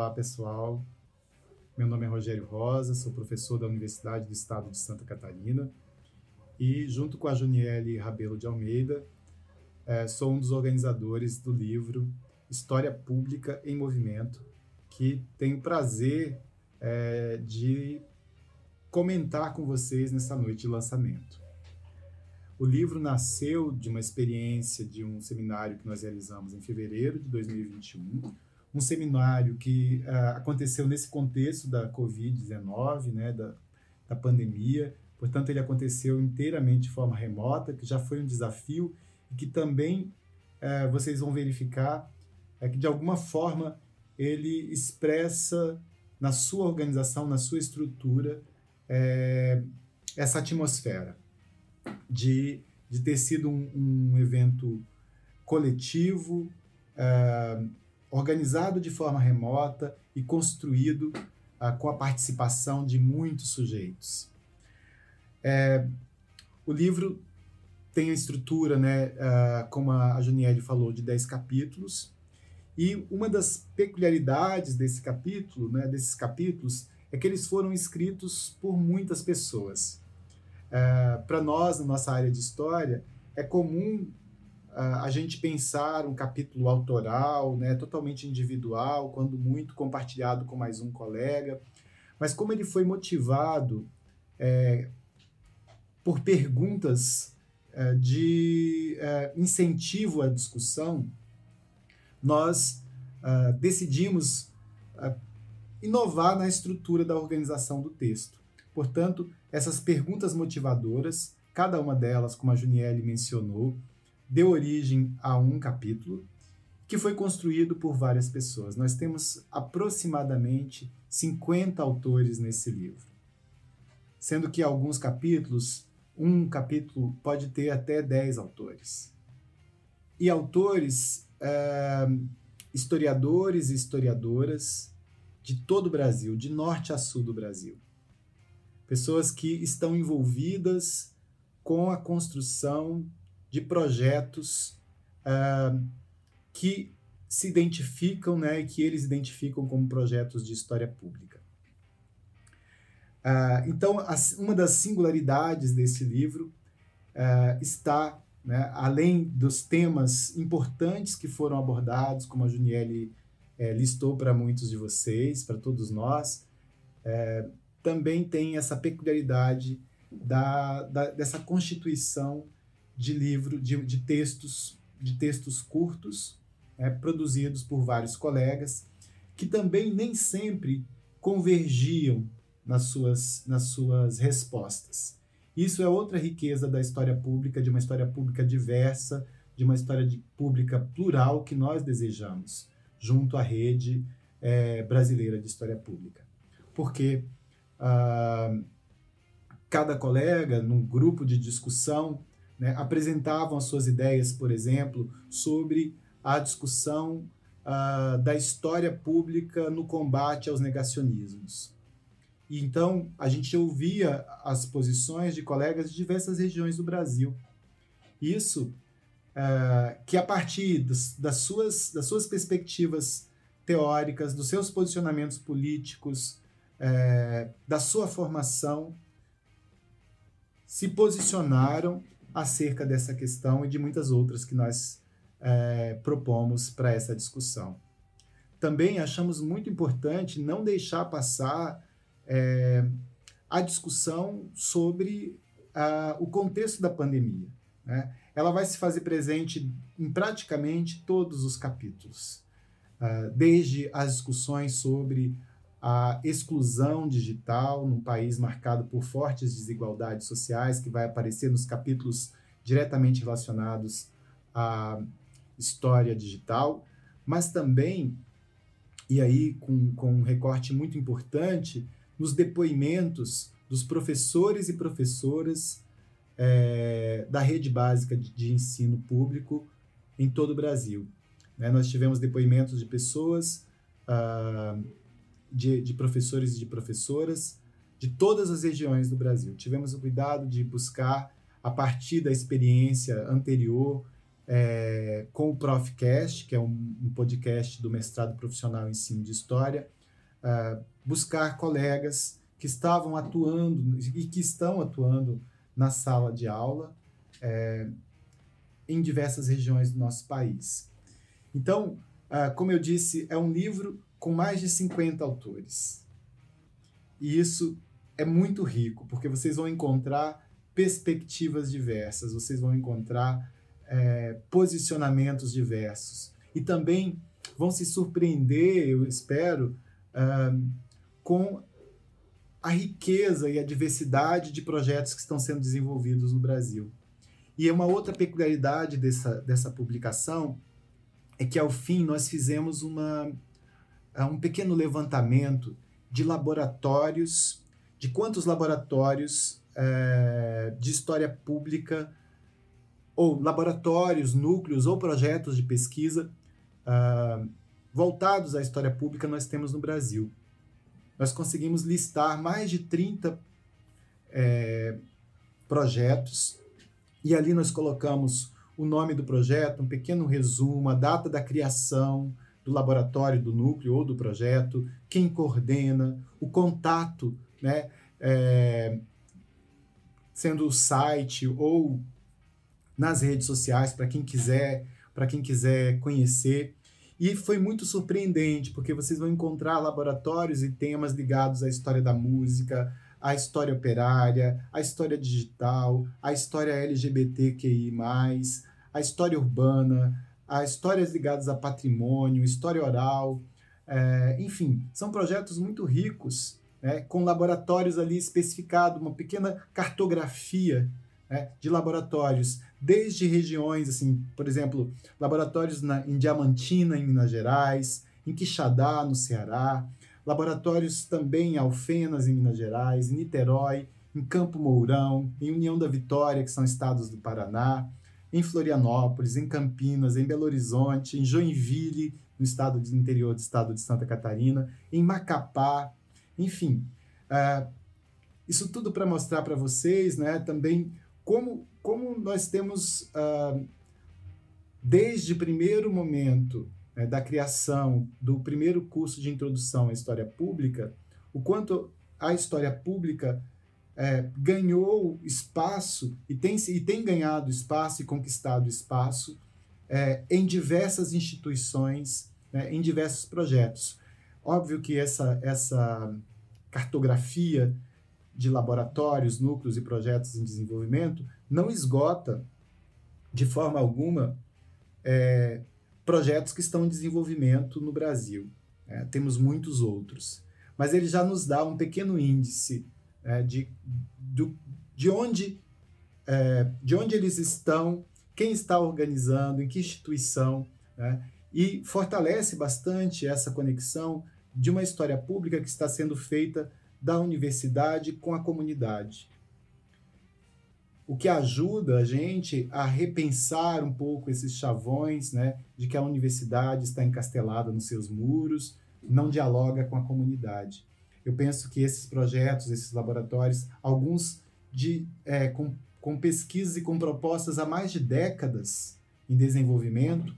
Olá, pessoal. Meu nome é Rogério Rosa, sou professor da Universidade do Estado de Santa Catarina e, junto com a Juniele Rabelo de Almeida, sou um dos organizadores do livro História Pública em Movimento, que tenho o prazer de comentar com vocês nessa noite de lançamento. O livro nasceu de uma experiência de um seminário que nós realizamos em fevereiro de 2021, um seminário que aconteceu nesse contexto da Covid-19, né, da pandemia. Portanto, ele aconteceu inteiramente de forma remota, que já foi um desafio e que também vocês vão verificar que, de alguma forma, ele expressa na sua organização, na sua estrutura, essa atmosfera de ter sido um evento coletivo, organizado de forma remota e construído com a participação de muitos sujeitos. O livro tem a estrutura, né, como a Juniele falou, de 10 capítulos, e uma das peculiaridades desses capítulos, é que eles foram escritos por muitas pessoas. Para nós, na nossa área de história, é comum a gente pensar um capítulo autoral, né, totalmente individual, quando muito compartilhado com mais um colega, mas como ele foi motivado por perguntas de incentivo à discussão, nós decidimos inovar na estrutura da organização do texto. Portanto, essas perguntas motivadoras, cada uma delas, como a Juniele mencionou, deu origem a um capítulo que foi construído por várias pessoas. Nós temos aproximadamente 50 autores nesse livro, sendo que alguns capítulos, um capítulo pode ter até 10 autores. E autores, historiadores e historiadoras de todo o Brasil, de norte a sul do Brasil. Pessoas que estão envolvidas com a construção de projetos que se identificam, né, e que eles identificam como projetos de história pública. Então, uma das singularidades desse livro está, né, além dos temas importantes que foram abordados, como a Juniele listou para muitos de vocês, para todos nós, também tem essa peculiaridade dessa constituição de livro, de textos curtos, produzidos por vários colegas, que também nem sempre convergiam nas suas respostas. Isso é outra riqueza da história pública, de uma história pública diversa, de uma história pública plural que nós desejamos, junto à rede brasileira de história pública. Porque cada colega, num grupo de discussão, né, apresentavam as suas ideias, por exemplo, sobre a discussão da história pública no combate aos negacionismos. E então, a gente ouvia as posições de colegas de diversas regiões do Brasil. Isso que, a partir das suas perspectivas teóricas, dos seus posicionamentos políticos, da sua formação, se posicionaram acerca dessa questão e de muitas outras que nós propomos para essa discussão. Também achamos muito importante não deixar passar a discussão sobre o contexto da pandemia, né? Ela vai se fazer presente em praticamente todos os capítulos, desde as discussões sobre a exclusão digital num país marcado por fortes desigualdades sociais, que vai aparecer nos capítulos diretamente relacionados à história digital, mas também, e aí com um recorte muito importante, nos depoimentos dos professores e professoras da rede básica de ensino público em todo o Brasil. Nós tivemos depoimentos de pessoas, de professores e de professoras de todas as regiões do Brasil. Tivemos o cuidado de buscar, a partir da experiência anterior, com o Profcast, que é um podcast do mestrado profissional em ensino de história, buscar colegas que estavam atuando e que estão atuando na sala de aula em diversas regiões do nosso país. Então, como eu disse, é um livro com mais de 50 autores. E isso é muito rico, porque vocês vão encontrar perspectivas diversas, vocês vão encontrar posicionamentos diversos. E também vão se surpreender, eu espero, com a riqueza e a diversidade de projetos que estão sendo desenvolvidos no Brasil. E uma outra peculiaridade dessa publicação é que, ao fim, nós fizemos um pequeno levantamento de laboratórios, de quantos laboratórios de história pública, ou laboratórios, núcleos ou projetos de pesquisa voltados à história pública nós temos no Brasil. Nós conseguimos listar mais de 30 projetos, e ali nós colocamos o nome do projeto, um pequeno resumo, a data da criação do laboratório, do núcleo ou do projeto, quem coordena, o contato, né, sendo o site ou nas redes sociais, para quem quiser conhecer. E foi muito surpreendente, porque vocês vão encontrar laboratórios e temas ligados à história da música, à história operária, à história digital, à história LGBTQI+, à história urbana, a histórias ligadas a patrimônio, história oral, enfim, são projetos muito ricos, né, com laboratórios ali especificados, uma pequena cartografia, né, de laboratórios, desde regiões, assim, por exemplo, laboratórios em Diamantina, em Minas Gerais, em Quixadá, no Ceará, laboratórios também em Alfenas, em Minas Gerais, em Niterói, em Campo Mourão, em União da Vitória, que são estados do Paraná, em Florianópolis, em Campinas, em Belo Horizonte, em Joinville, no estado do interior do estado de Santa Catarina, em Macapá, enfim. Isso tudo para mostrar para vocês, né, também como nós temos, desde o primeiro momento, né, da criação do primeiro curso de introdução à história pública, o quanto a história pública ganhou espaço e tem ganhado espaço e conquistado espaço em diversas instituições, né, em diversos projetos. Óbvio que essa cartografia de laboratórios, núcleos e projetos em desenvolvimento não esgota, de forma alguma, projetos que estão em desenvolvimento no Brasil. Temos muitos outros. Mas ele já nos dá um pequeno índice de onde eles estão, quem está organizando, em que instituição, né? E fortalece bastante essa conexão de uma história pública que está sendo feita da universidade com a comunidade. O que ajuda a gente a repensar um pouco esses chavões, né, de que a universidade está encastelada nos seus muros, não dialoga com a comunidade. Eu penso que esses projetos, esses laboratórios, alguns com pesquisas e com propostas há mais de décadas em desenvolvimento,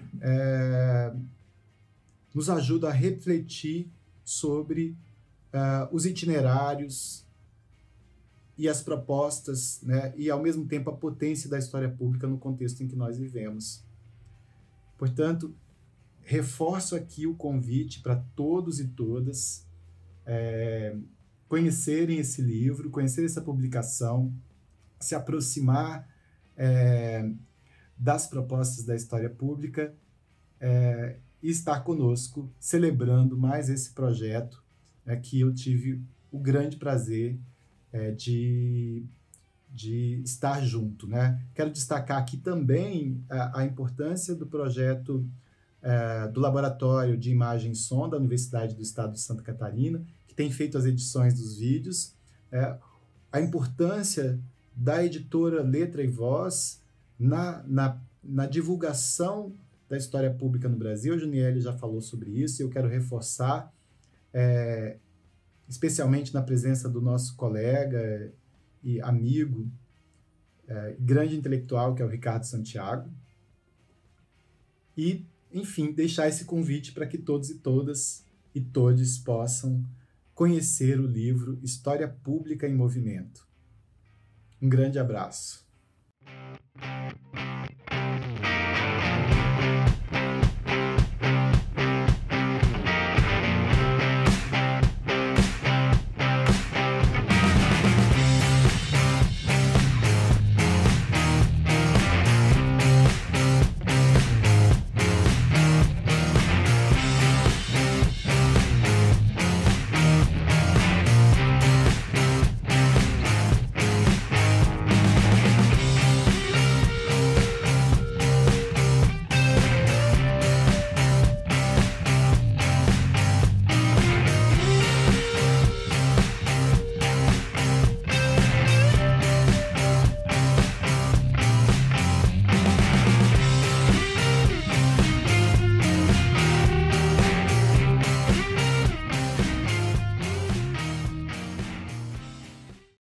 nos ajudam a refletir sobre os itinerários e as propostas, né, e, ao mesmo tempo, a potência da história pública no contexto em que nós vivemos. Portanto, reforço aqui o convite para todos e todas conhecerem esse livro, conhecer essa publicação, se aproximar das propostas da história pública e estar conosco, celebrando mais esse projeto que eu tive o grande prazer de estar junto, né? Quero destacar aqui também a importância do projeto do Laboratório de Imagem e Som da Universidade do Estado de Santa Catarina, que tem feito as edições dos vídeos, a importância da editora Letra e Voz na divulgação da história pública no Brasil. A Juniele já falou sobre isso e eu quero reforçar, especialmente na presença do nosso colega e amigo, grande intelectual, que é o Ricardo Santiago. E, enfim, deixar esse convite para que todos e todas e todos possam conhecer o livro História Pública em Movimento. Um grande abraço.